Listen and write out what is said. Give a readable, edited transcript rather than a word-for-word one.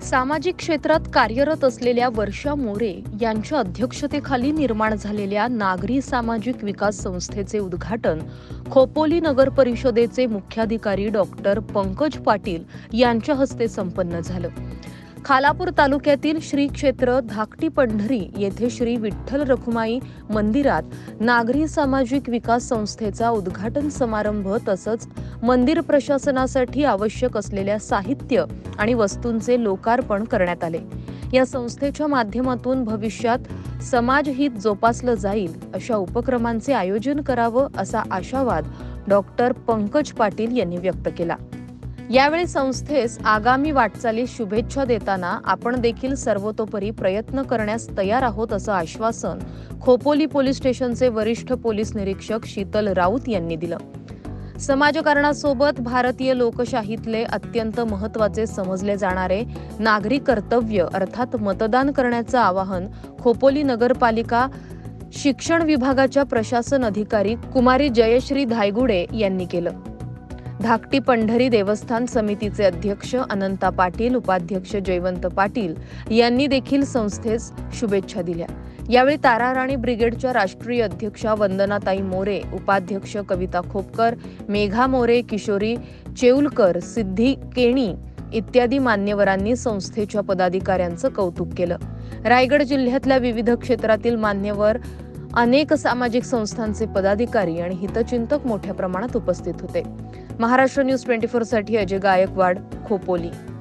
सामाजिक क्षेत्रात कार्यरत असलेल्या वर्षा मोरे यांच्या अध्यक्षतेखाली निर्माण झालेल्या नागरी सामाजिक विकास संस्थेचे उद्घाटन खोपोली नगर परिषदेचे मुख्याधिकारी डॉक्टर पंकज पाटील यांच्या हस्ते संपन्न झालं। खालापूर तालुक्यातील श्री क्षेत्र धाकटी पंढरी येथे श्री विठ्ठल रखुमाई मंदिरात नागरी सामाजिक विकास संस्थेचा उद्घाटन समारंभ तसंच मंदिर प्रशासनासाठी आवश्यक असलेल्या साहित्य आणि वस्तूंचे लोकार्पण करण्यात आले। या संस्थेच्या माध्यमातून भविष्यात समाजहित जोपासलं जाईल अशा उपक्रमांचे आयोजन करावं असा आशावाद डॉक्टर पंकज पाटील यांनी व्यक्त केला। यावेळी संस्थेस आगामी वाटचालीस शुभेच्छा देताना आपण देखील सर्वतोपरी प्रयत्न करण्यास तयार आहोत असं आश्वासन खोपोली पोलीस स्टेशनचे वरिष्ठ पोलीस निरीक्षक शीतल राऊत यांनी दिलं। समाजकारणासोबत भारतीय लोकशाहीतले अत्यंत महत्त्वाचे समजले जाणारे नागरी कर्तव्य अर्थात मतदान करण्याचं आवाहन खोपोली नगरपालिका शिक्षण विभागाच्या प्रशासन अधिकारी कुमारी जयश्री धायगुडे यांनी केलं। धाकटी पंढरी देवस्थान समितीचे अध्यक्ष अनंता पाटील, उपाध्यक्ष जयवंत पाटील यांनी देखील संस्थेस शुभेच्छा दिल्या। यावेळी ताराराणी ब्रिगेडच्या राष्ट्रीय अध्यक्षा वंदनाताई मोरे, उपाध्यक्ष कविता खोपकर, मेघा मोरे, किशोरी चेऊलकर, सिद्धी केणी इत्यादी मान्यवरांनी संस्थेच्या पदाधिकाऱ्यांचं कौतुक केलं। रायगड जिल्ह्यातल्या विविध क्षेत्रातील मान्यवर, अनेक सामाजिक संस्थांचे पदाधिकारी आणि हितचिंतक मोठ्या प्रमाणात उपस्थित होते। महाराष्ट्र न्यूज 24 साठी अजय गायकवाड, खोपोली।